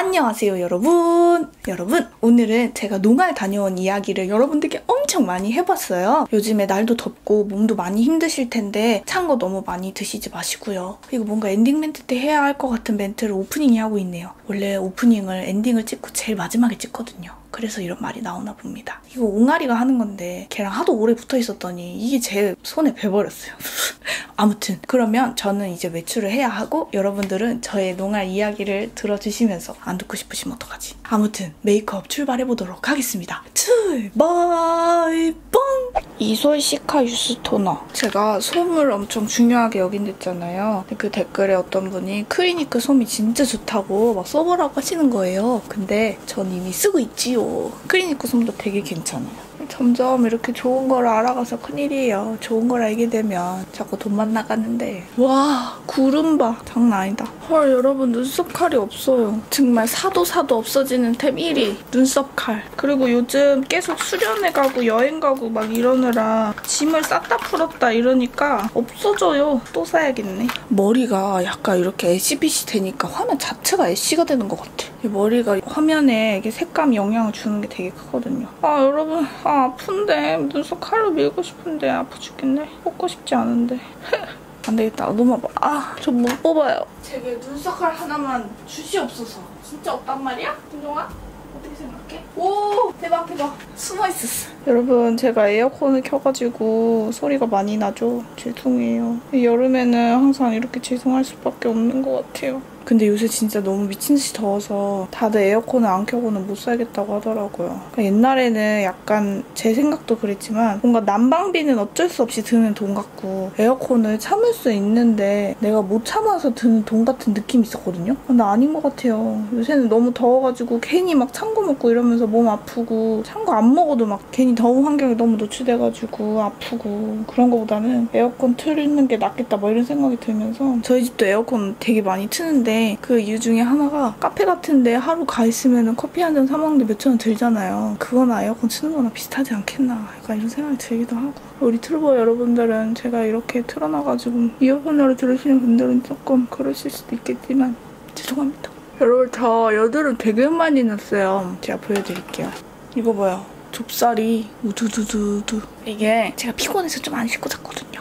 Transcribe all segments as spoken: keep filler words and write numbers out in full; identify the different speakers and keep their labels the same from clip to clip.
Speaker 1: 안녕하세요 여러분. 여러분 오늘은 제가 농활 다녀온 이야기를 여러분들께 엄청 많이 해봤어요. 요즘에 날도 덥고 몸도 많이 힘드실 텐데 찬 거 너무 많이 드시지 마시고요. 그리고 뭔가 엔딩 멘트 때 해야 할 것 같은 멘트를 오프닝에 하고 있네요. 원래 오프닝을 엔딩을 찍고 제일 마지막에 찍거든요. 그래서 이런 말이 나오나 봅니다. 이거 옹알이가 하는 건데 걔랑 하도 오래 붙어 있었더니 이게 제 손에 배버렸어요. 아무튼 그러면 저는 이제 외출을 해야 하고 여러분들은 저의 농활 이야기를 들어주시면서 안 듣고 싶으시면 어떡하지? 아무튼 메이크업 출발해보도록 하겠습니다. 출발 뻥! 이솔 시카 유스 토너. 제가 솜을 엄청 중요하게 여긴댔잖아요. 그 댓글에 어떤 분이 크리니크 솜이 진짜 좋다고 막 써보라고 하시는 거예요. 근데 전 이미 쓰고 있지요. 크리니크 솜도 되게 괜찮아요. 점점 이렇게 좋은 걸 알아가서 큰일이에요. 좋은 걸 알게 되면 자꾸 돈만 나가는데. 와, 구름 봐. 장난 아니다. 헐, 여러분 눈썹 칼이 없어요. 정말 사도 사도 없어지는 템 일 위. 눈썹 칼. 그리고 요즘 계속 수련회 가고 여행 가고 막 이러느라 짐을 쌌다 풀었다 이러니까 없어져요. 또 사야겠네. 머리가 약간 이렇게 애쉬빛이 되니까 화면 자체가 애쉬가 되는 것 같아. 이 머리가 화면에 이게 색감 영향을 주는 게 되게 크거든요. 아, 여러분. 아, 아픈데 눈썹 칼로 밀고 싶은데 아파 죽겠네. 뽑고 싶지 않은데. 안 되겠다. 너무 아파. 아, 저 못 뽑아요. 제발 눈썹 칼 하나만 주시옵소서. 진짜 없단 말이야? 김종아? 어떻게 생각해? 오! 대박 대박. 숨어 있었어. 여러분 제가 에어컨을 켜가지고 소리가 많이 나죠? 죄송해요. 여름에는 항상 이렇게 죄송할 수밖에 없는 것 같아요. 근데 요새 진짜 너무 미친듯이 더워서 다들 에어컨을 안 켜고는 못 살겠다고 하더라고요. 그러니까 옛날에는 약간 제 생각도 그랬지만 뭔가 난방비는 어쩔 수 없이 드는 돈 같고 에어컨을 참을 수 있는데 내가 못 참아서 드는 돈 같은 느낌이 있었거든요. 근데 아닌 것 같아요. 요새는 너무 더워가지고 괜히 막 찬 거 먹고 이러면서 몸 아프고 찬 거 안 먹어도 막 괜히 더운 환경에 너무 노출돼가지고 아프고 그런 거보다는 에어컨 틀는 게 낫겠다 뭐 이런 생각이 들면서 저희 집도 에어컨 되게 많이 트는데 그 이유 중에 하나가 카페 같은데 하루 가 있으면 커피 한 잔 사 먹는데 몇천 원 들잖아요. 그거나 에어컨 트는 거나 비슷하지 않겠나 약간 이런 생각이 들기도 하고. 우리 튜버 여러분들은 제가 이렇게 틀어놔가지고 이어폰으로 들으시는 분들은 조금 그러실 수도 있겠지만 죄송합니다. 여러분 저 여드름 되게 많이 났어요. 제가 보여드릴게요. 이거 봐요. 좁쌀이 우두두두두. 이게 제가 피곤해서 좀 안 씻고 잤거든요.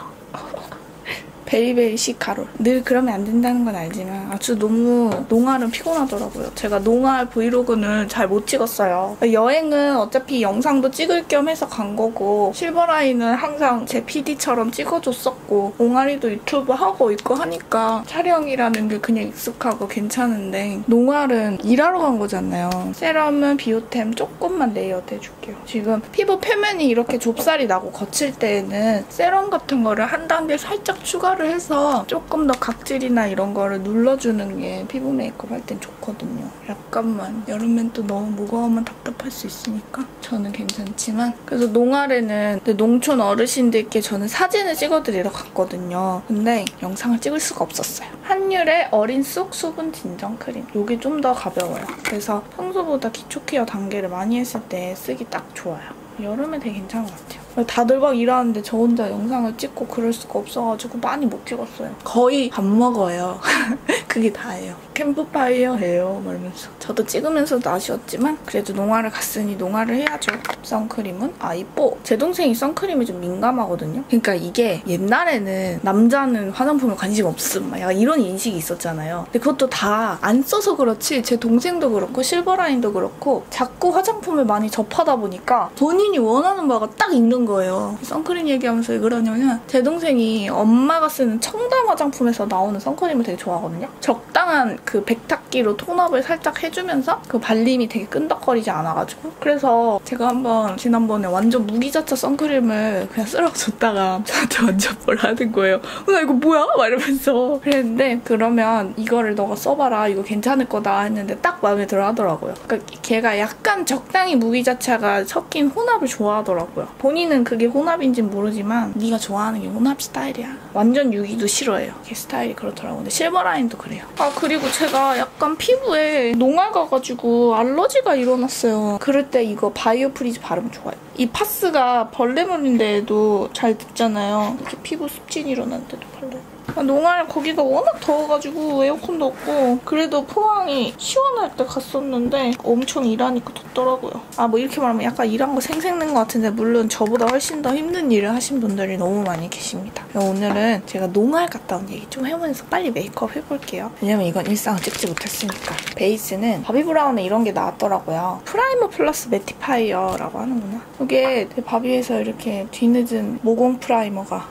Speaker 1: 베리베리 시카롤. 늘 그러면 안 된다는 건 알지만 아주 너무 농활은 피곤하더라고요. 제가 농활 브이로그는 잘 못 찍었어요. 여행은 어차피 영상도 찍을 겸 해서 간 거고 실버라인은 항상 제 피디처럼 찍어줬었고 옹알이도 유튜브 하고 있고 하니까 촬영이라는 게 그냥 익숙하고 괜찮은데 농활은 일하러 간 거잖아요. 세럼은 비오템 조금만 레이어드 해줄게요. 지금 피부 표면이 이렇게 좁쌀이 나고 거칠 때에는 세럼 같은 거를 한 단계 살짝 추가 를 해서 조금 더 각질이나 이런 거를 눌러주는 게 피부 메이크업 할 땐 좋거든요. 약간만. 여름엔 또 너무 무거우면 답답할 수 있으니까 저는 괜찮지만 그래서 농활에는 농촌 어르신들께 저는 사진을 찍어드리러 갔거든요. 근데 영상을 찍을 수가 없었어요. 한율의 어린 쑥 수분 진정 크림. 이게 좀 더 가벼워요. 그래서 평소보다 기초 케어 단계를 많이 했을 때 쓰기 딱 좋아요. 여름에 되게 괜찮은 것 같아요. 다들 막 일하는데 저 혼자 영상을 찍고 그럴 수가 없어가지고 많이 못 찍었어요. 거의 밥 먹어요. 그게 다예요. 캠프파이어 해요. 말면서. 저도 찍으면서도 아쉬웠지만 그래도 농활을 갔으니 농활을 해야죠. 선크림은 아이뽀. 제 동생이 선크림에 좀 민감하거든요. 그러니까 이게 옛날에는 남자는 화장품에 관심 없음 막 약간 이런 인식이 있었잖아요. 근데 그것도 다 안 써서 그렇지 제 동생도 그렇고 실버라인도 그렇고 자꾸 화장품을 많이 접하다 보니까 본인이 원하는 바가 딱 있는 거예요. 선크림 얘기하면서 왜 그러냐면 제 동생이 엄마가 쓰는 첨단 화장품에서 나오는 선크림을 되게 좋아하거든요. 적당한 그 백탁기로 톤업을 살짝 해주면서 그 발림이 되게 끈덕거리지 않아가지고 그래서 제가 한번 지난번에 완전 무기자차 선크림을 그냥 쓰라고 줬다가 저한테 완전 뭘 하는 거예요. 나 이거 뭐야? 막 이러면서 그랬는데 그러면 이거를 너가 써봐라 이거 괜찮을 거다 했는데 딱 마음에 들어 하더라고요. 그러니까 걔가 약간 적당히 무기자차가 섞인 혼합을 좋아하더라고요. 본인은 그게 혼합인지는 모르지만 네가 좋아하는 게 혼합 스타일이야. 완전 유기도 싫어해요. 걔 스타일이 그렇더라고요. 근데 실버라인도 그래요. 아 그리고 제가 약간 피부에 농활 가가지고 알러지가 일어났어요. 그럴 때 이거 바이오 프리즈 바르면 좋아요. 이 파스가 벌레물인데도 잘 듣잖아요. 이렇게 피부 습진이 일어났는데도 발라요. 아, 농알 거기가 워낙 더워가지고 에어컨도 없고 그래도 포항이 시원할 때 갔었는데 엄청 일하니까 덥더라고요. 아 뭐 이렇게 말하면 약간 일한 거 생색낸 것 같은데 물론 저보다 훨씬 더 힘든 일을 하신 분들이 너무 많이 계십니다. 오늘은 제가 농알 갔다 온 얘기 좀 해보면서 빨리 메이크업 해볼게요. 왜냐면 이건 일상을 찍지 못했으니까. 베이스는 바비브라운에 이런 게 나왔더라고요. 프라이머 플러스 매티파이어라고 하는구나. 이게 바비에서 이렇게 뒤늦은 모공 프라이머가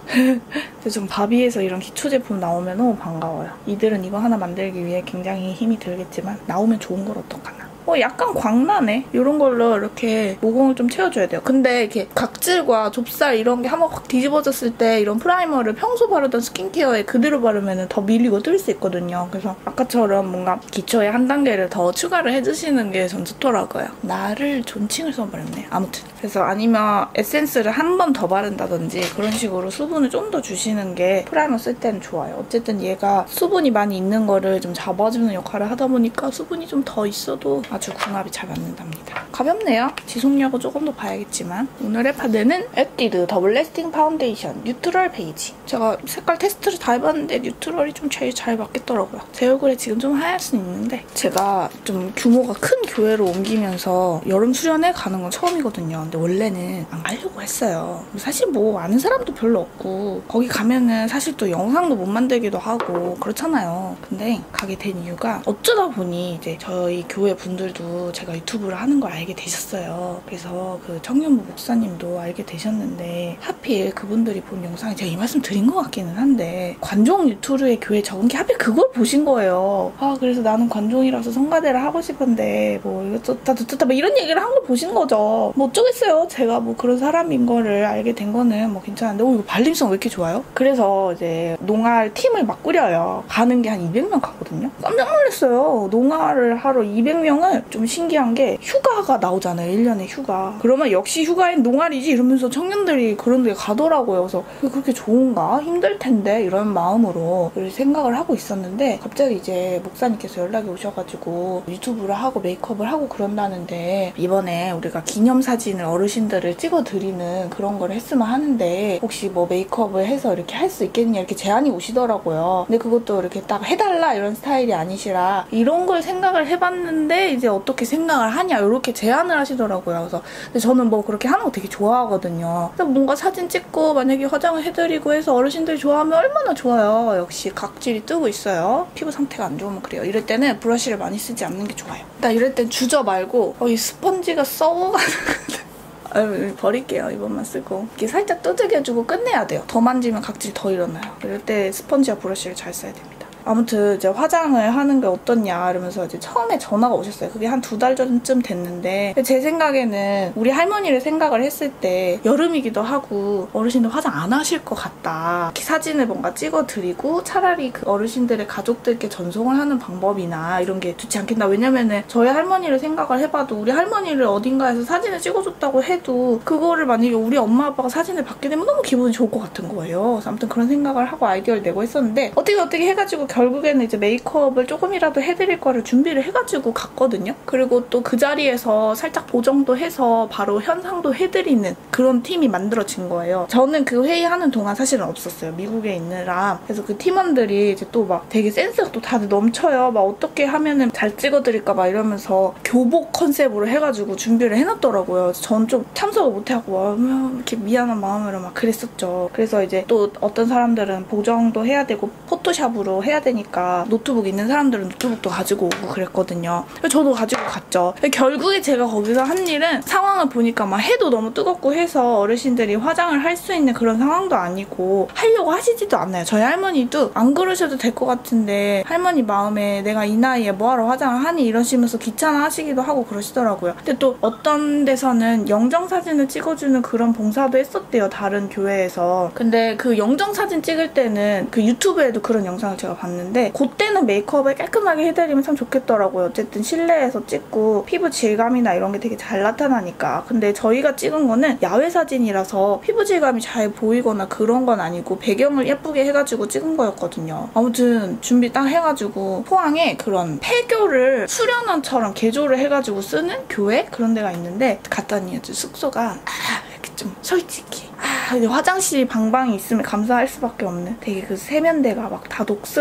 Speaker 1: 좀 바비에서 이런 기초 제품 나오면 너무 반가워요. 이들은 이거 하나 만들기 위해 굉장히 힘이 들겠지만 나오면 좋은 걸 어떡하나. 어, 약간 광나네? 이런 걸로 이렇게 모공을 좀 채워줘야 돼요. 근데 이렇게 각질과 좁쌀 이런 게 한번 확 뒤집어졌을 때 이런 프라이머를 평소 바르던 스킨케어에 그대로 바르면 더 밀리고 뜰 수 있거든요. 그래서 아까처럼 뭔가 기초에 한 단계를 더 추가를 해주시는 게 전 좋더라고요. 나를 존칭을 써버렸네. 아무튼. 그래서 아니면 에센스를 한 번 더 바른다든지 그런 식으로 수분을 좀 더 주시는 게 프라이머 쓸 때는 좋아요. 어쨌든 얘가 수분이 많이 있는 거를 좀 잡아주는 역할을 하다 보니까 수분이 좀 더 있어도 아주 궁합이 잘 맞는답니다. 가볍네요. 지속력은 조금 더 봐야겠지만 오늘의 파데는 에뛰드 더블 래스팅 파운데이션 뉴트럴 베이지. 제가 색깔 테스트를 다 해봤는데 뉴트럴이 좀 제일 잘 맞겠더라고요. 제 얼굴에 지금 좀 하얄 수는 있는데 제가 좀 규모가 큰 교회로 옮기면서 여름 수련회 가는 건 처음이거든요. 근데 원래는 안 가려고 했어요. 사실 뭐 아는 사람도 별로 없고 거기 가면은 사실 또 영상도 못 만들기도 하고 그렇잖아요. 근데 가게 된 이유가 어쩌다 보니 이제 저희 교회 분들도 제가 유튜브를 하는 걸 알게 되셨어요. 그래서 그 청년부 목사님도 알게 되셨는데 하필 그분들이 본 영상에 제가 이 말씀 드린 것 같기는 한데 관종 유튜브의 교회 적은 게 하필 그걸 보신 거예요. 아 그래서 나는 관종이라서 성가대를 하고 싶은데 뭐 이것저것 저쩌다 뭐 이런 얘기를 한 걸 보신 거죠. 뭐 어쩌겠어요. 제가 뭐 그런 사람인 거를 알게 된 거는 뭐 괜찮은데 어 이거 발림성 왜 이렇게 좋아요? 그래서 이제 농알 팀을 막 꾸려요. 가는 게 한 이백 명 가거든요. 깜짝 놀랐어요. 농알을 하러 이백 명을 좀 신기한 게 휴가가 나오잖아요. 일 년에 휴가. 그러면 역시 휴가엔 농알이지 이러면서 청년들이 그런 데 가더라고요. 그래서 그렇게 좋은가? 힘들 텐데 이런 마음으로 생각을 하고 있었는데 갑자기 이제 목사님께서 연락이 오셔가지고 유튜브를 하고 메이크업을 하고 그런다는데 이번에 우리가 기념사진을 어르신들을 찍어드리는 그런 걸 했으면 하는데 혹시 뭐 메이크업을 해서 이렇게 할 수 있겠냐 이렇게 제안이 오시더라고요. 근데 그것도 이렇게 딱 해달라 이런 스타일이 아니시라 이런 걸 생각을 해봤는데 이제 어떻게 생각을 하냐 이렇게 제안을 하시더라고요. 그래서 근데 저는 뭐 그렇게 하는 거 되게 좋아하거든요. 그래서 뭔가 사진 찍고 만약에 화장을 해드리고 해서 어르신들이 좋아하면 얼마나 좋아요. 역시 각질이 뜨고 있어요. 피부 상태가 안 좋으면 그래요. 이럴 때는 브러쉬를 많이 쓰지 않는 게 좋아요. 나 이럴 땐 주저 말고 어, 이 스펀지가 썩어가지고 아유, 버릴게요. 이번만 쓰고 이렇게 살짝 두들겨주고 끝내야 돼요. 더 만지면 각질이 더 일어나요. 이럴 때 스펀지와 브러쉬를 잘 써야 됩니다. 아무튼 이제 화장을 하는 게 어떻냐 이러면서 이제 처음에 전화가 오셨어요. 그게 한 두 달 전쯤 됐는데 제 생각에는 우리 할머니를 생각을 했을 때 여름이기도 하고 어르신들 화장 안 하실 것 같다. 이렇게 사진을 뭔가 찍어드리고 차라리 그 어르신들의 가족들께 전송을 하는 방법이나 이런 게 좋지 않겠나. 왜냐면은 저희 할머니를 생각을 해봐도 우리 할머니를 어딘가에서 사진을 찍어줬다고 해도 그거를 만약에 우리 엄마 아빠가 사진을 받게 되면 너무 기분이 좋을 것 같은 거예요. 그래서 아무튼 그런 생각을 하고 아이디어를 내고 했었는데 어떻게 어떻게 해가지고 결국에는 이제 메이크업을 조금이라도 해드릴 거를 준비를 해가지고 갔거든요. 그리고 또 그 자리에서 살짝 보정도 해서 바로 현상도 해드리는 그런 팀이 만들어진 거예요. 저는 그 회의하는 동안 사실은 없었어요. 미국에 있느라. 그래서 그 팀원들이 이제 또 막 되게 센스가 또 다들 넘쳐요. 막 어떻게 하면은 잘 찍어드릴까 막 이러면서 교복 컨셉으로 해가지고 준비를 해놨더라고요. 그래서 전 좀 참석을 못하고 이렇게 미안한 마음으로 막 그랬었죠. 그래서 이제 또 어떤 사람들은 보정도 해야 되고 포토샵으로 해야 되니까 노트북 있는 사람들은 노트북도 가지고 오고 그랬거든요. 저도 가지고 갔죠. 결국에 제가 거기서 한 일은 상황을 보니까 막 해도 너무 뜨겁고 해서 어르신들이 화장을 할 수 있는 그런 상황도 아니고 하려고 하시지도 않나요. 저희 할머니도 안 그러셔도 될 것 같은데 할머니 마음에 내가 이 나이에 뭐하러 화장을 하니 이러시면서 귀찮아 하시기도 하고 그러시더라고요. 근데 또 어떤 데서는 영정사진을 찍어주는 그런 봉사도 했었대요. 다른 교회에서. 근데 그 영정사진 찍을 때는 그 유튜브에도 그런 영상을 제가 봤는데 그때는 메이크업을 깔끔하게 해드리면 참 좋겠더라고요. 어쨌든 실내에서 찍고 피부 질감이나 이런 게 되게 잘 나타나니까. 근데 저희가 찍은 거는 야외 사진이라서 피부 질감이 잘 보이거나 그런 건 아니고 배경을 예쁘게 해가지고 찍은 거였거든요. 아무튼 준비 딱 해가지고 포항에 그런 폐교를 수련원처럼 개조를 해가지고 쓰는 교회? 그런 데가 있는데 갔더니 숙소가 아 이렇게 좀 솔직히 아 이제 화장실 방방이 있으면 감사할 수밖에 없는 되게 그 세면대가 막 다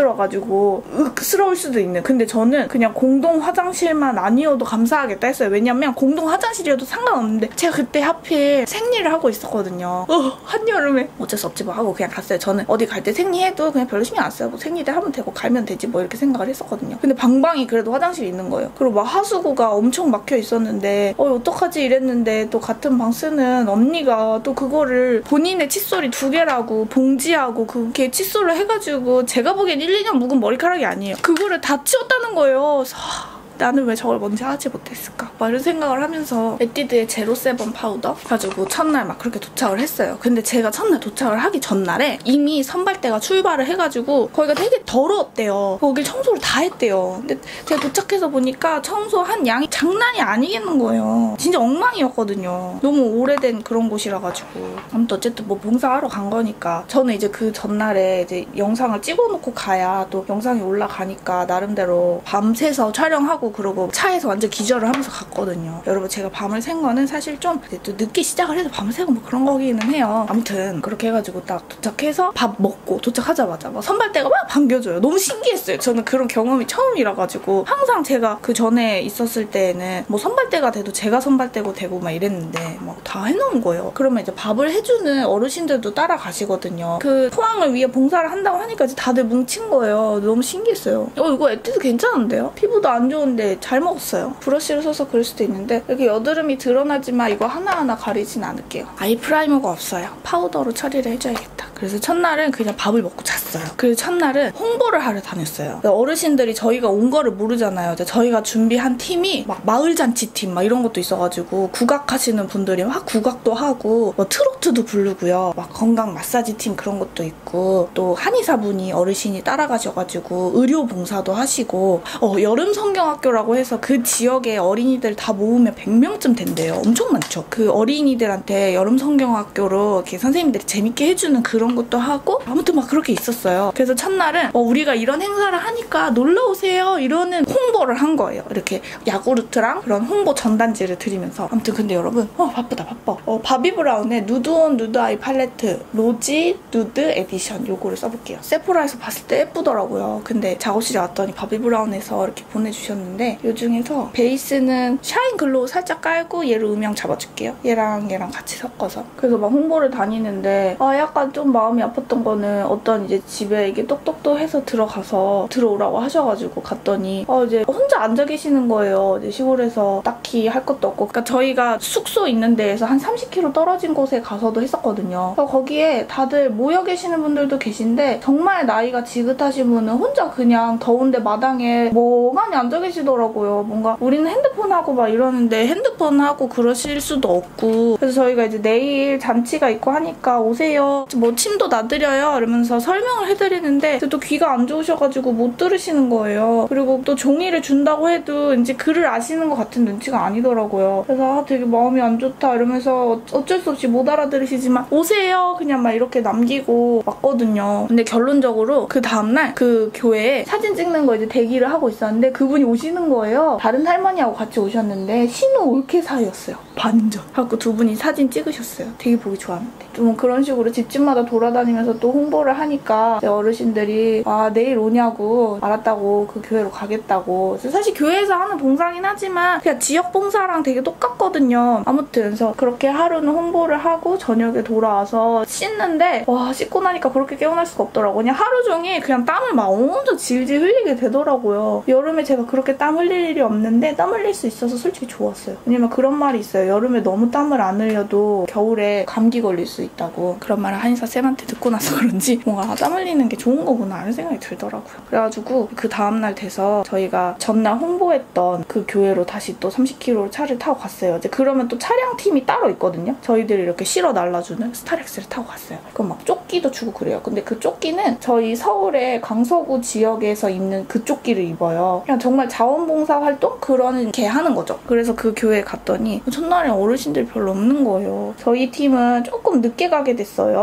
Speaker 1: 녹슬어가지고 윽스러울 수도 있는. 근데 저는 그냥 공동 화장실만 아니어도 감사하겠다 했어요. 왜냐면 공동 화장실이어도 상관없는데 제가 그때 하필 생리를 하고 있었거든요. 어, 한여름에 어쩔 수 없지 뭐 하고 그냥 갔어요. 저는 어디 갈 때 생리해도 그냥 별로 신경 안 써요. 뭐 생리대 하면 되고 갈면 되지 뭐 이렇게 생각을 했었거든요. 근데 방방이 그래도 화장실이 있는 거예요. 그리고 막 하수구가 엄청 막혀 있었는데 어 어떡하지 이랬는데 또 같은 방 쓰는 언니가 또 그거를 본인의 칫솔이 두 개라고 봉지하고 그게 칫솔로 해가지고 제가 보기엔 일, 이 년 묵은 머리카락이 아니에요. 그거를 다 치웠다는 거예요. 그래서 나는 왜 저걸 먼저 하지 못했을까? 막 이런 생각을 하면서 에뛰드의 제로세븐 파우더 가지고 첫날 막 그렇게 도착을 했어요. 근데 제가 첫날 도착을 하기 전날에 이미 선발대가 출발을 해가지고 거기가 되게 더러웠대요. 거길 청소를 다 했대요. 근데 제가 도착해서 보니까 청소한 양이 장난이 아니겠는 거예요. 진짜 엉망이었거든요. 너무 오래된 그런 곳이라 가지고. 아무튼 어쨌든 뭐 봉사하러 간 거니까 저는 이제 그 전날에 이제 영상을 찍어놓고 가야 또 영상이 올라가니까 나름대로 밤새서 촬영하고 그러고 차에서 완전 기절을 하면서 갔거든요. 여러분 제가 밤을 샌 거는 사실 좀 또 늦게 시작을 해서 밤을 새고 뭐 그런 거기는 해요. 아무튼 그렇게 해가지고 딱 도착해서 밥 먹고 도착하자마자 막 선발대가 막 반겨줘요. 너무 신기했어요. 저는 그런 경험이 처음이라 가지고 항상 제가 그 전에 있었을 때에는 뭐 선발대가 돼도 제가 선발대고 되고 막 이랬는데 막 다 해놓은 거예요. 그러면 이제 밥을 해주는 어르신들도 따라가시거든요. 그 포항을 위해 봉사를 한다고 하니까 이제 다들 뭉친 거예요. 너무 신기했어요. 어 이거 에뛰드 괜찮은데요? 피부도 안 좋은데 잘 먹었어요. 브러쉬를 써서 그럴 수도 있는데 이렇게 여드름이 드러나지만 이거 하나하나 가리진 않을게요. 아이 프라이머가 없어요. 파우더로 처리를 해줘야겠다. 그래서 첫날은 그냥 밥을 먹고 잤어요. 그래서 첫날은 홍보를 하러 다녔어요. 어르신들이 저희가 온 거를 모르잖아요. 저희가 준비한 팀이 막 마을잔치 팀 막 이런 것도 있어가지고 국악하시는 분들이 막 국악도 하고 뭐 트로트도 부르고요. 막 건강 마사지 팀 그런 것도 있고 또 한의사분이 어르신이 따라가셔가지고 의료 봉사도 하시고 어, 여름 성경학교라고 해서 그 지역의 어린이들 다 모으면 백 명쯤 된대요. 엄청 많죠. 그 어린이들한테 여름 성경학교로 이렇게 선생님들이 재밌게 해주는 그런 것도 하고 아무튼 막 그렇게 있었어요. 그래서 첫날은 어, 우리가 이런 행사를 하니까 놀러오세요 이러는 홍보를 한 거예요. 이렇게 야구르트랑 그런 홍보 전단지를 드리면서 아무튼 근데 여러분 어 바쁘다 바빠. 어, 바비브라운의 누드온 누드아이 팔레트 로지 누드 에디션 요거를 써볼게요. 세포라에서 봤을 때 예쁘더라고요. 근데 작업실에 왔더니 바비브라운에서 이렇게 보내주셨는데 이 중에서 베이스는 샤인 글로우 살짝 깔고 얘를 음영 잡아줄게요. 얘랑 얘랑 같이 섞어서. 그래서 막 홍보를 다니는데 아 약간 좀 마음이 아팠던 거는 어떤 이제 집에 이게 똑똑똑 해서 들어가서 들어오라고 하셔가지고 갔더니 어 이제 혼자 앉아 계시는 거예요. 이제 시골에서 딱히 할 것도 없고. 그러니까 저희가 숙소 있는 데에서 한 삼십 킬로미터 떨어진 곳에 가서도 했었거든요. 그래서 거기에 다들 모여 계시는 분들도 계신데 정말 나이가 지긋하신 분은 혼자 그냥 더운데 마당에 멍하니 앉아 계시더라고요. 뭔가 우리는 핸드폰하고 막 이러는데 핸드폰하고 그러실 수도 없고. 그래서 저희가 이제 내일 잔치가 있고 하니까 오세요. 뭐 침도 놔드려요 이러면서 설명을 해드리는데 또 귀가 안 좋으셔가지고 못 들으시는 거예요. 그리고 또 종이를 준다고 해도 이제 글을 아시는 것 같은 눈치가 아니더라고요. 그래서 아, 되게 마음이 안 좋다 이러면서 어쩔 수 없이 못 알아들으시지만 오세요 그냥 막 이렇게 남기고 왔거든요. 근데 결론적으로 그 다음날 그 교회에 사진 찍는 거 이제 대기를 하고 있었는데 그분이 오시는 거예요. 다른 할머니하고 같이 오셨는데 신우 올케 사이였어요. 반전. 하고 두 분이 사진 찍으셨어요. 되게 보기 좋았는데. 좀 그런 식으로 집집마다 돌아다니면서 또 홍보를 하니까 어르신들이 아 내일 오냐고 알았다고 그 교회로 가겠다고. 사실 교회에서 하는 봉사긴 하지만 그냥 지역 봉사랑 되게 똑같거든요. 아무튼 그래서 그렇게 하루는 홍보를 하고 저녁에 돌아와서 씻는데 와 씻고 나니까 그렇게 깨어날 수가 없더라고. 그냥 하루 종일 그냥 땀을 막 엄청 질질 흘리게 되더라고요. 여름에 제가 그렇게 땀 흘릴 일이 없는데 땀 흘릴 수 있어서 솔직히 좋았어요. 왜냐면 그런 말이 있어요. 여름에 너무 땀을 안 흘려도 겨울에 감기 걸릴 수 있다고. 그런 말을 한의사 쌤한테 듣고 나서 그런지 뭔가 땀 흘리는 게 좋은 거구나 하는 생각이 들더라고요. 그래가지고 그 다음날 돼서 저희가 전날 홍보했던 그 교회로 다시 또 삼십 킬로미터 차를 타고 갔어요. 이제 그러면 또 차량팀이 따로 있거든요. 저희들이 이렇게 실어 날라주는 스타렉스를 타고 갔어요. 그럼 막 조끼도 주고 그래요. 근데 그 조끼는 저희 서울의 강서구 지역에서 입는 그 조끼를 입어요. 그냥 정말 자원봉사 활동? 그런 게 하는 거죠. 그래서 그 교회에 갔더니 첫날에 어르신들이 별로 없는 거예요. 저희 팀은 조금 늦게 가게 됐어요. 늦어서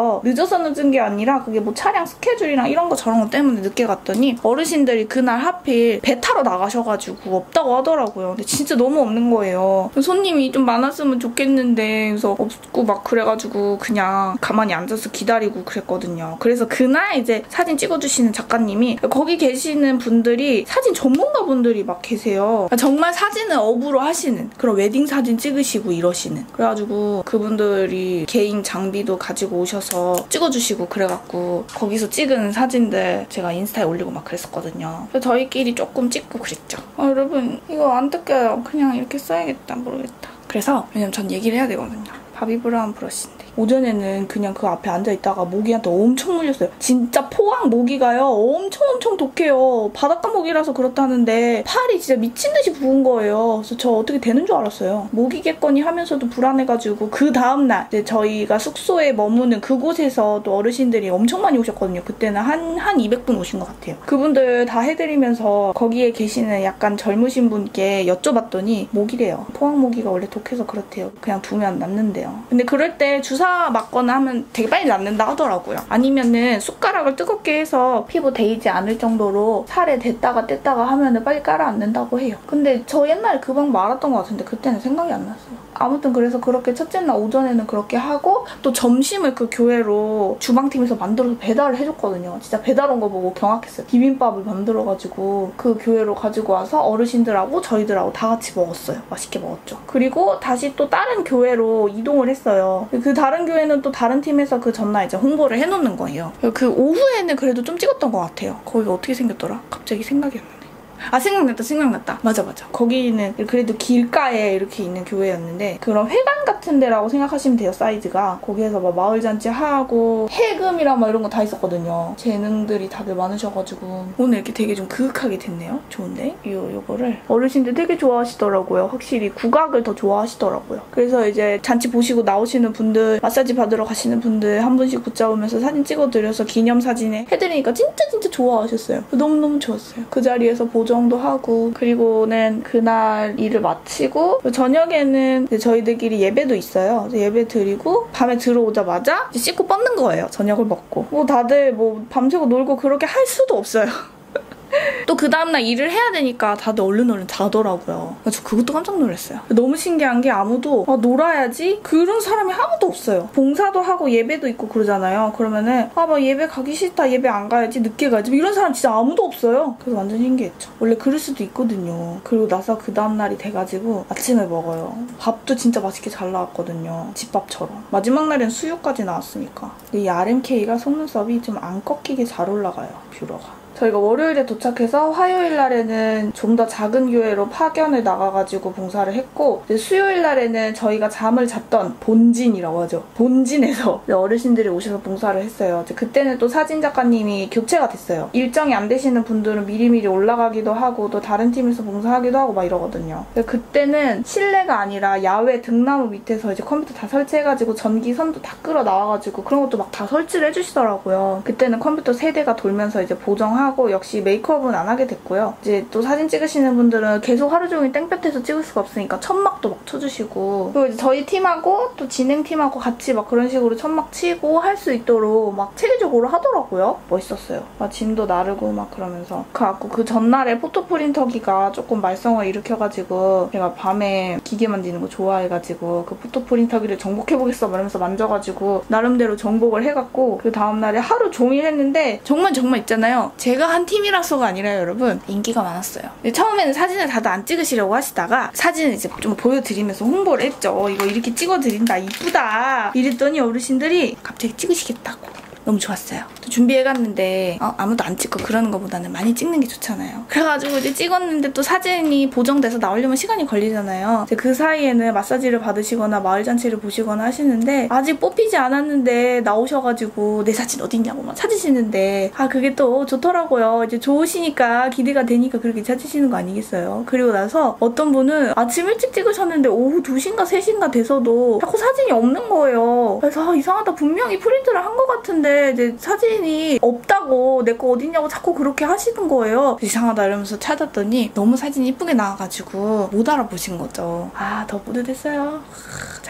Speaker 1: 늦어서 늦은 게 아니라 그게 뭐 차량 스케줄이랑 이런 거 저런 거 때문에 늦게 갔더니 어르신들이 그날 하필 배 타러 나가셔가지고 없다고 하더라고요. 근데 진짜 너무 없는 거예요. 손님이 좀 많았으면 좋겠는데 그래서 없고 막 그래가지고 그냥 가만히 앉아서 기다리고 그랬거든요. 그래서 그날 이제 사진 찍어주시는 작가님이 거기 계시는 분들이 사진 전문가 분들이 막 계세요. 정말 사진을 업으로 하시는 그런 웨딩 사진 찍으시고 이러시는 그래가지고 그분들이 개인 장비도 가지고 오셔서 찍어주시고 그래갖고 거기서 찍은 사진들 제가 인스타에 올리고 막 그랬었거든요. 그래서 저희끼리 조금 찍고 그랬죠. 아, 여러분 이거 안 뜯겨요. 그냥 이렇게 써야겠다. 모르겠다. 그래서 왜냐면 전 얘기를 해야 되거든요. 바비 브라운 브러쉬인데 오전에는 그냥 그 앞에 앉아있다가 모기한테 엄청 물렸어요. 진짜 포항 모기가요. 엄청 엄청 독해요. 바닷가 모기라서 그렇다는데 팔이 진짜 미친 듯이 부은 거예요. 그래서 저 어떻게 되는 줄 알았어요. 모기겠거니 하면서도 불안해가지고 그 다음날 이제 저희가 숙소에 머무는 그곳에서 또 어르신들이 엄청 많이 오셨거든요. 그때는 한, 한 이백 분 오신 것 같아요. 그분들 다 해드리면서 거기에 계시는 약간 젊으신 분께 여쭤봤더니 모기래요. 포항 모기가 원래 독해서 그렇대요. 그냥 두면 낫는데요. 근데 그럴 때 주사 맞거나 하면 되게 빨리 낫는다 하더라고요. 아니면은 숟가락을 뜨겁게 해서 피부 데이지 않을 정도로 살에 댔다가 뗐다가 하면은 빨리 깔아앉는다고 해요. 근데 저 옛날에 그 방법 알았던 것 같은데 그때는 생각이 안 났어요. 아무튼 그래서 그렇게 첫째 날 오전에는 그렇게 하고 또 점심을 그 교회로 주방팀에서 만들어서 배달을 해줬거든요. 진짜 배달 온 거 보고 경악했어요. 비빔밥을 만들어가지고 그 교회로 가지고 와서 어르신들하고 저희들하고 다 같이 먹었어요. 맛있게 먹었죠. 그리고 다시 또 다른 교회로 이동을 했어요. 그 다른 교회는 또 다른 팀에서 그 전날 이제 홍보를 해놓는 거예요. 그 오후에는 그래도 좀 찍었던 것 같아요. 거기가 어떻게 생겼더라? 갑자기 생각이 안 나네. 아 생각났다 생각났다. 맞아 맞아. 거기는 그래도 길가에 이렇게 있는 교회였는데 그런 회관 같은 데라고 생각하시면 돼요. 사이즈가. 거기에서 막 마을잔치 하고 해금이랑 막 이런 거 다 있었거든요. 재능들이 다들 많으셔가지고 오늘 이렇게 되게 좀 그윽하게 됐네요. 좋은데? 요, 요거를 어르신들 되게 좋아하시더라고요. 확실히 국악을 더 좋아하시더라고요. 그래서 이제 잔치 보시고 나오시는 분들 마사지 받으러 가시는 분들 한 분씩 붙잡으면서 사진 찍어드려서 기념사진에 해드리니까 진짜 진짜 좋아하셨어요. 너무너무 좋았어요. 그 자리에서 보조 정도 하고 그리고는 그날 일을 마치고 저녁에는 저희들끼리 예배도 있어요. 예배 드리고 밤에 들어오자마자 씻고 뻗는 거예요. 저녁을 먹고. 뭐 다들 뭐 밤새고 놀고 그렇게 할 수도 없어요. 또 그 다음날 일을 해야 되니까 다들 얼른 얼른 자더라고요. 저 그것도 깜짝 놀랐어요. 너무 신기한 게 아무도 아, 놀아야지? 그런 사람이 아무도 없어요. 봉사도 하고 예배도 있고 그러잖아요. 그러면은 아, 막 예배 가기 싫다. 예배 안 가야지. 늦게 가야지. 이런 사람 진짜 아무도 없어요. 그래서 완전 신기했죠. 원래 그럴 수도 있거든요. 그리고 나서 그 다음날이 돼가지고 아침을 먹어요. 밥도 진짜 맛있게 잘 나왔거든요. 집밥처럼. 마지막 날엔 수육까지 나왔으니까. 이 알엠케이가 속눈썹이 좀 안 꺾이게 잘 올라가요. 뷰러가. 저희가 월요일에 도착해서 화요일 날에는 좀 더 작은 교회로 파견을 나가가지고 봉사를 했고 이제 수요일 날에는 저희가 잠을 잤던 본진이라고 하죠. 본진에서 어르신들이 오셔서 봉사를 했어요. 이제 그때는 또 사진 작가님이 교체가 됐어요. 일정이 안 되시는 분들은 미리미리 올라가기도 하고 또 다른 팀에서 봉사하기도 하고 막 이러거든요. 그때는 실내가 아니라 야외 등나무 밑에서 이제 컴퓨터 다 설치해가지고 전기선도 다 끌어 나와가지고 그런 것도 막 다 설치를 해주시더라고요. 그때는 컴퓨터 세 대가 돌면서 이제 보정하고 하고 역시 메이크업은 안 하게 됐고요. 이제 또 사진 찍으시는 분들은 계속 하루 종일 땡볕에서 찍을 수가 없으니까 천막도 막 쳐주시고 그리고 이제 저희 팀하고 또 진행팀하고 같이 막 그런 식으로 천막 치고 할 수 있도록 막 체계적으로 하더라고요. 멋있었어요. 막 짐도 나르고 막 그러면서 그래갖고 그 전날에 포토 프린터기가 조금 말썽을 일으켜가지고 제가 밤에 기계 만지는 거 좋아해가지고 그 포토 프린터기를 정복해보겠어 말하면서 만져가지고 나름대로 정복을 해갖고 그 다음날에 하루 종일 했는데 정말 정말 있잖아요. 제가 한 팀이라서가 아니라 여러분 인기가 많았어요. 처음에는 사진을 다들 안 찍으시려고 하시다가 사진을 이제 좀 보여드리면서 홍보를 했죠. 이거 이렇게 찍어드린다 이쁘다 이랬더니 어르신들이 갑자기 찍으시겠다고. 너무 좋았어요. 또 준비해갔는데 어, 아무도 안 찍고 그러는 것보다는 많이 찍는 게 좋잖아요. 그래가지고 이제 찍었는데 또 사진이 보정돼서 나오려면 시간이 걸리잖아요. 이제 그 사이에는 마사지를 받으시거나 마을잔치를 보시거나 하시는데 아직 뽑히지 않았는데 나오셔가지고 내 사진 어딨냐고 막 찾으시는데 아 그게 또 좋더라고요. 이제 좋으시니까 기대가 되니까 그렇게 찾으시는 거 아니겠어요. 그리고 나서 어떤 분은 아침 일찍 찍으셨는데 오후 두 시인가 세 시인가 돼서도 자꾸 사진이 없는 거예요. 그래서 아, 이상하다. 분명히 프린트를 한 것 같은데 이제 사진이 없다고 내 거 어딨냐고 자꾸 그렇게 하시는 거예요. 이상하다 이러면서 찾았더니 너무 사진이 이쁘게 나와가지고 못 알아보신 거죠. 아 더 뿌듯했어요. 잘 찍었다.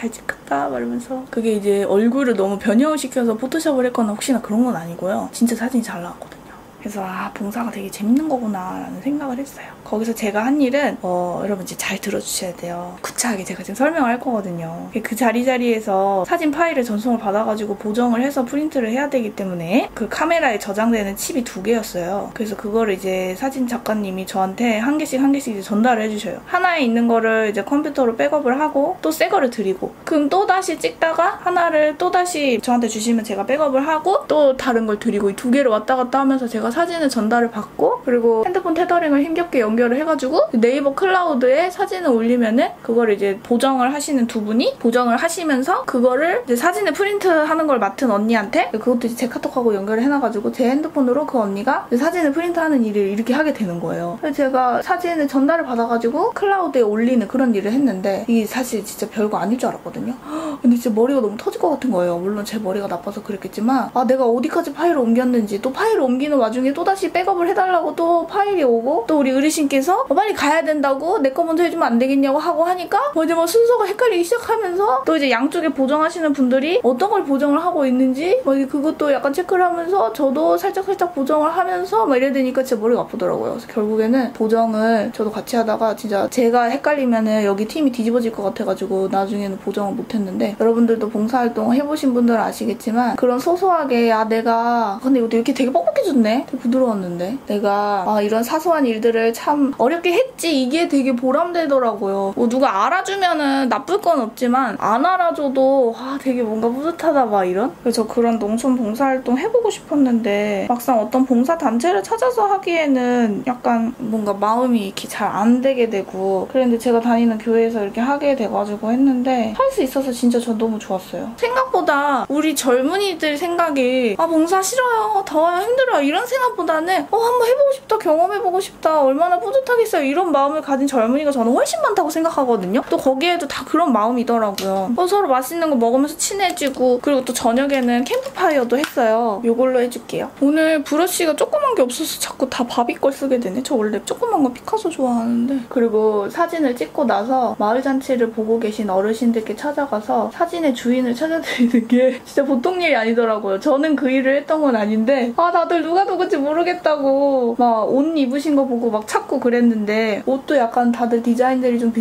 Speaker 1: 싶다 말하면서 그게 이제 얼굴을 너무 변형을 시켜서 포토샵을 했거나 혹시나 그런 건 아니고요. 진짜 사진이 잘 나왔거든요. 그래서 아 봉사가 되게 재밌는 거구나 라는 생각을 했어요. 거기서 제가 한 일은 어, 여러분 이제 잘 들어주셔야 돼요. 구차하게 제가 지금 설명을 할 거거든요. 그 자리자리에서 사진 파일을 전송을 받아가지고 보정을 해서 프린트를 해야 되기 때문에 그 카메라에 저장되는 칩이 두 개였어요. 그래서 그거를 이제 사진 작가님이 저한테 한 개씩 한 개씩 이제 전달을 해주셔요. 하나에 있는 거를 이제 컴퓨터로 백업을 하고 또 새 거를 드리고 그럼 또 다시 찍다가 하나를 또 다시 저한테 주시면 제가 백업을 하고 또 다른 걸 드리고 이 두 개를 왔다 갔다 하면서 제가 사진을 전달을 받고 그리고 핸드폰 테더링을 힘겹게 연결을 해가지고 네이버 클라우드에 사진을 올리면은 그걸 이제 보정을 하시는 두 분이 보정을 하시면서 그거를 이제 사진을 프린트하는 걸 맡은 언니한테 그것도 이제 제 카톡하고 연결을 해놔가지고 제 핸드폰으로 그 언니가 사진을 프린트하는 일을 이렇게 하게 되는 거예요. 그래서 제가 사진을 전달을 받아가지고 클라우드에 올리는 그런 일을 했는데 이게 사실 진짜 별거 아닐 줄 알았거든요. 근데 진짜 머리가 너무 터질 것 같은 거예요. 물론 제 머리가 나빠서 그랬겠지만 아 내가 어디까지 파일을 옮겼는지 또 파일을 옮기는 와중에 또다시 백업을 해달라고 또 파일이 오고 또 우리 어르신께서 어, 빨리 가야 된다고 내 거 먼저 해주면 안 되겠냐고 하고 하니까 뭐 이제 뭐 순서가 헷갈리기 시작하면서 또 이제 양쪽에 보정하시는 분들이 어떤 걸 보정을 하고 있는지 뭐 그것도 약간 체크를 하면서 저도 살짝 살짝 보정을 하면서 막 이래야 되니까 진짜 머리가 아프더라고요. 그래서 결국에는 보정을 저도 같이 하다가 진짜 제가 헷갈리면은 여기 팀이 뒤집어질 것 같아가지고 나중에는 보정을 못했는데 여러분들도 봉사활동 해보신 분들은 아시겠지만 그런 소소하게 아 내가 근데 이것도 이렇게 되게 뻑뻑해졌네? 되게 부드러웠는데 내가 아 이런 사소한 일들을 참 어렵게 했지 이게 되게 보람되더라고요. 뭐 누가 알아주면은 나쁠 건 없지만 안 알아줘도 아 되게 뭔가 뿌듯하다 막 이런? 그래서 그런 농촌 봉사활동 해보고 싶었는데 막상 어떤 봉사단체를 찾아서 하기에는 약간 뭔가 마음이 이렇게 잘 안 되게 되고 그런데 제가 다니는 교회에서 이렇게 하게 돼가지고 했는데 할 수 있어서 진짜 전 너무 좋았어요. 생각보다 우리 젊은이들 생각이 아 봉사 싫어요 더워요 힘들어요 이런 생각보다는 어 한번 해보고 싶다 경험해보고 싶다 얼마나 뿌듯하겠어요 이런 마음을 가진 젊은이가 저는 훨씬 많다고 생각하거든요. 또 거기에도 다 그런 마음이더라고요. 어, 서로 맛있는 거 먹으면서 친해지고 그리고 또 저녁에는 캠프파이어도 했어요. 이걸로 해줄게요. 오늘 브러쉬가 조그만 게 없어서 자꾸 다 바비 걸 쓰게 되네. 저 원래 조그만 거 피카소 좋아하는데. 그리고 사진을 찍고 나서 마을잔치를 보고 계신 어르신들께 찾아가서 사진의 주인을 찾아드리는 게 진짜 보통 일이 아니더라고요. 저는 그 일을 했던 건 아닌데 아 다들 누가 누군지 모르겠다고 막 옷 입으신 거 보고 막 찾고 그랬는데 옷도 약간 다들 디자인들이 좀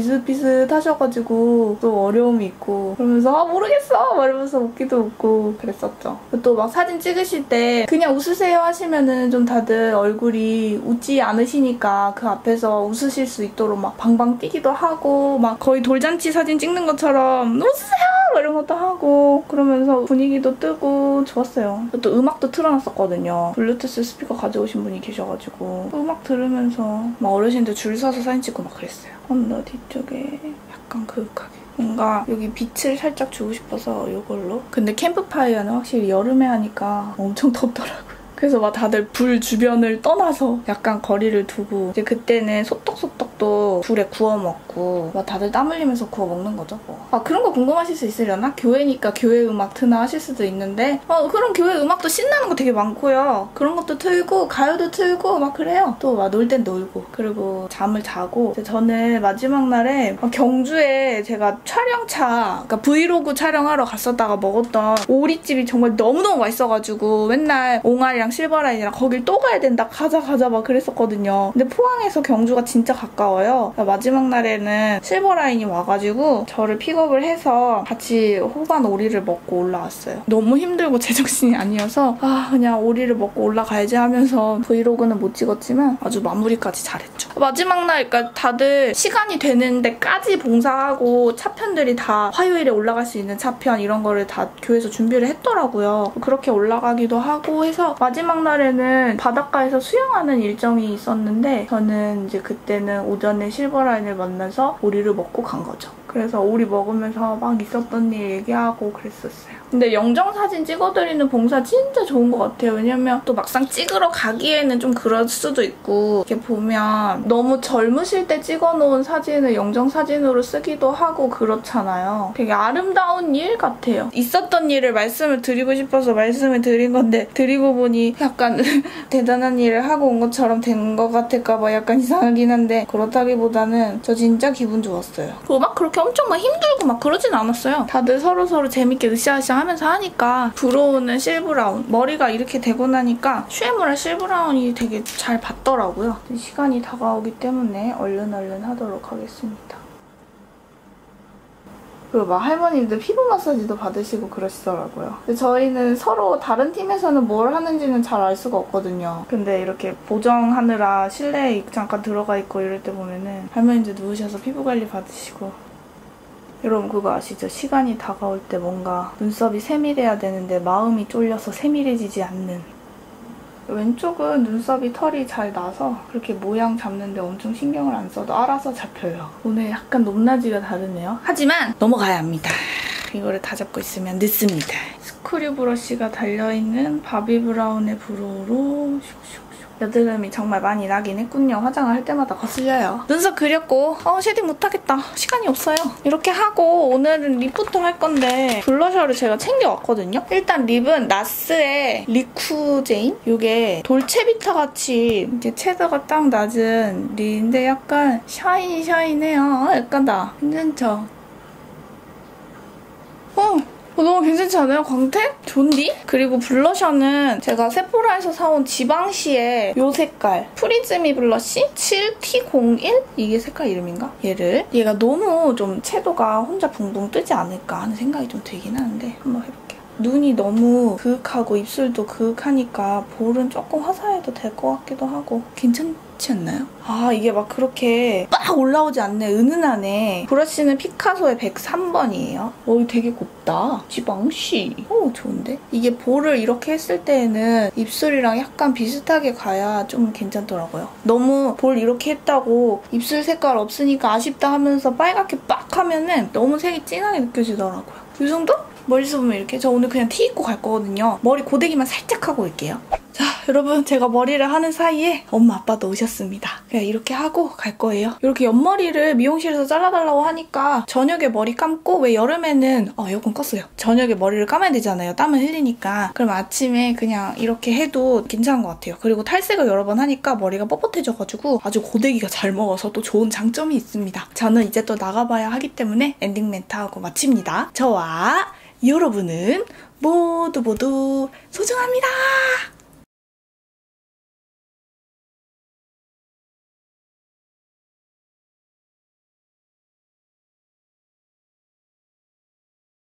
Speaker 1: 비슷비슷하셔가지고 또 어려움이 있고 그러면서 아 모르겠어 막 이러면서 웃기도 웃고 그랬었죠. 또 막 사진 찍으실 때 그냥 웃으세요 하시면은 좀 다들 얼굴이 웃지 않으시니까 그 앞에서 웃으실 수 있도록 막 방방 뛰기도 하고 막 거의 돌잔치 사진 찍는 것처럼 웃으세요 이런 것도 하고 그러면서 분위기도 뜨고 좋았어요. 또 음악도 틀어놨었거든요. 블루투스 스피커 가져오신 분이 계셔가지고 음악 들으면서 막 어르신들 줄 서서 사진 찍고 막 그랬어요. 언더 뒤쪽에 약간 그윽하게 뭔가 여기 빛을 살짝 주고 싶어서 이걸로. 근데 캠프파이어는 확실히 여름에 하니까 엄청 덥더라고요. 그래서 막 다들 불 주변을 떠나서 약간 거리를 두고 이제 그때는 소떡소떡도 불에 구워 먹고 막 다들 땀 흘리면서 구워 먹는 거죠. 뭐. 아 그런 거 궁금하실 수 있으려나? 교회니까 교회 음악 트나 하실 수도 있는데 어 그런 교회 음악도 신나는 거 되게 많고요. 그런 것도 틀고 가요도 틀고 막 그래요. 또 막 놀 땐 놀고 그리고 잠을 자고 저는 마지막 날에 경주에 제가 촬영차 그러니까 브이로그 촬영하러 갔었다가 먹었던 오리집이 정말 너무너무 맛있어가지고 맨날 옹알이랑 실버라인이랑 거길 또 가야 된다 가자 가자 막 그랬었거든요. 근데 포항에서 경주가 진짜 가까워요. 마지막 날에는 실버라인이 와가지고 저를 픽업을 해서 같이 호반 오리를 먹고 올라왔어요. 너무 힘들고 제정신이 아니어서 아 그냥 오리를 먹고 올라가야지 하면서 브이로그는 못 찍었지만 아주 마무리까지 잘했죠. 마지막 날 그러니까 다들 시간이 되는 데까지 봉사하고 차편들이 다 화요일에 올라갈 수 있는 차편 이런 거를 다 교회에서 준비를 했더라고요. 그렇게 올라가기도 하고 해서 마지막 날에는 바닷가에서 수영하는 일정이 있었는데 저는 이제 그때는 오전에 실버라인을 만나서 오리를 먹고 간 거죠. 그래서 오리 먹으면서 막 있었던 일 얘기하고 그랬었어요. 근데 영정사진 찍어드리는 봉사 진짜 좋은 것 같아요. 왜냐면 또 막상 찍으러 가기에는 좀 그럴 수도 있고 이렇게 보면 너무 젊으실 때 찍어놓은 사진을 영정사진으로 쓰기도 하고 그렇잖아요. 되게 아름다운 일 같아요. 있었던 일을 말씀을 드리고 싶어서 말씀을 드린 건데 드리고 보니 약간 대단한 일을 하고 온 것처럼 된 것 같을까 봐 약간 이상하긴 한데 그렇다기보다는 저 진짜 기분 좋았어요. 음악 그렇게 엄청 막 힘들고 막 그러진 않았어요. 다들 서로서로 재밌게 으쌰으쌰 하면서 하니까 브로우는 실브라운, 머리가 이렇게 되고 나니까 슈에무라 실브라운이 되게 잘 받더라고요. 시간이 다가오기 때문에 얼른 얼른 하도록 하겠습니다. 그리고 막 할머님들 피부 마사지도 받으시고 그러시더라고요. 근데 저희는 서로 다른 팀에서는 뭘 하는지는 잘 알 수가 없거든요. 근데 이렇게 보정하느라 실내에 잠깐 들어가 있고 이럴 때 보면은 할머님들 누우셔서 피부 관리 받으시고. 여러분 그거 아시죠? 시간이 다가올 때 뭔가 눈썹이 세밀해야 되는데 마음이 쫄려서 세밀해지지 않는. 왼쪽은 눈썹이 털이 잘 나서 그렇게 모양 잡는데 엄청 신경을 안 써도 알아서 잡혀요. 오늘 약간 높낮이가 다르네요. 하지만 넘어가야 합니다. 이거를 다 잡고 있으면 늦습니다. 스크류 브러쉬가 달려있는 바비 브라운의 브로우로 슉슉. 여드름이 정말 많이 나긴 했군요. 화장을 할 때마다 거슬려요. 눈썹 그렸고 어 쉐딩 못하겠다. 시간이 없어요. 이렇게 하고 오늘은 립부터 할 건데 블러셔를 제가 챙겨왔거든요. 일단 립은 나스의 리쿠제인? 이게 돌체비타 같이 이제 채도가 딱 낮은 립인데 약간 샤이니 샤이네요. 약간 나 괜찮죠? 어! 어, 너무 괜찮지 않아요? 광택? 좋은디? 그리고 블러셔는 제가 세포라에서 사온 지방시의 이 색깔 프리즈미 블러쉬 칠 티 공일? 이게 색깔 이름인가? 얘를 얘가 너무 좀 채도가 혼자 붕붕 뜨지 않을까 하는 생각이 좀 들긴 하는데 한번 해볼게요. 눈이 너무 그윽하고 입술도 그윽하니까 볼은 조금 화사해도 될 것 같기도 하고 괜찮지 않나요? 아 이게 막 그렇게 막 올라오지 않네. 은은하네. 브러쉬는 피카소의 백삼 번이에요. 어 되게 곱다. 지방시. 오 좋은데? 이게 볼을 이렇게 했을 때에는 입술이랑 약간 비슷하게 가야 좀 괜찮더라고요. 너무 볼 이렇게 했다고 입술 색깔 없으니까 아쉽다 하면서 빨갛게 빡 하면은 너무 색이 진하게 느껴지더라고요. 이 정도? 머리숱 보면 이렇게. 저 오늘 그냥 티 입고 갈 거거든요. 머리 고데기만 살짝 하고 올게요. 자, 여러분 제가 머리를 하는 사이에 엄마 아빠도 오셨습니다. 그냥 이렇게 하고 갈 거예요. 이렇게 옆머리를 미용실에서 잘라달라고 하니까 저녁에 머리 감고 왜 여름에는 어, 에어컨 껐어요. 저녁에 머리를 감아야 되잖아요. 땀을 흘리니까. 그럼 아침에 그냥 이렇게 해도 괜찮은 것 같아요. 그리고 탈색을 여러 번 하니까 머리가 뻣뻣해져가지고 아주 고데기가 잘 먹어서 또 좋은 장점이 있습니다. 저는 이제 또 나가봐야 하기 때문에 엔딩 멘트하고 마칩니다. 저와 여러분은 모두 모두 소중합니다.